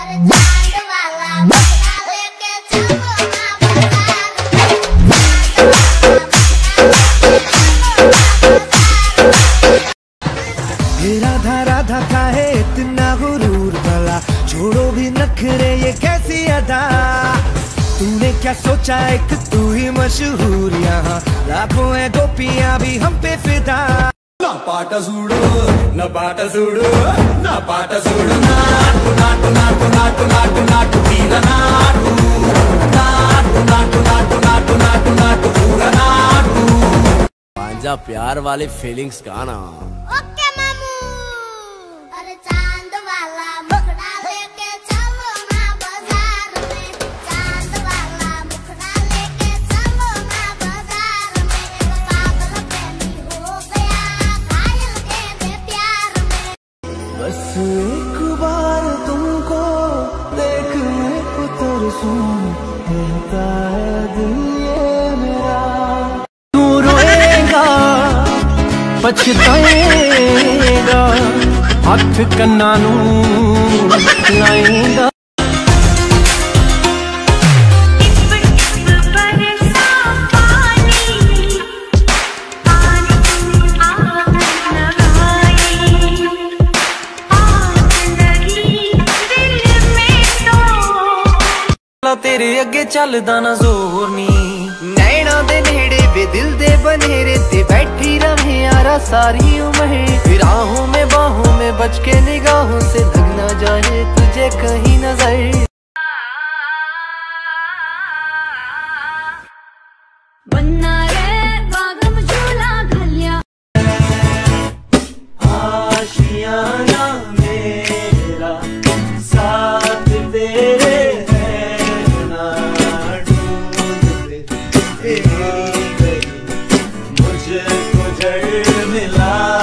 राधा राधा काहे इतना गुरूर भला, छोड़ो भी नखरे ये कैसी अदा। तूने क्या सोचा एक तू ही मशहूर, यहाँ लाखों है गोपियां भी हम पे फिदा। ना पाटा सूडो ना पाटा सूडो ना पाटा सूडो, नाटू नाटू नाटू नाटू नाटू नाटू तीरा नाटू नाटू नाटू नाटू नाटू नाटू नाटू पूरा नाटू। पांजा प्यार वाली फीलिंग्स गाना। ओके मामू, अरे चांद वाला मुखड़ा लेके चलो ना बाजार में, चांद वाला मुखड़ा लेके चलो ना बाजार में। पागल प्रेमी हो गया घायल तेरे प्यार में। बस एक बार तुमको देखने को तरसूं, कहता है दिल ये मेरा। तू रोएगा पछताएगा, हथ कन्ना नू लाएगा। तेरे अगे चलदा ना जोर नी, नैना दे नेड़े वे दिल दे बनेरे ते बैठी रहे यारा सारी उम्र। राहों में बाहों में बच के निगाहों से लग ना जाए तुझे कहीं नजर। बन्ना रे बागम झूला घलिया, आशियाना मेरा साथ तेरे मुझे मिला।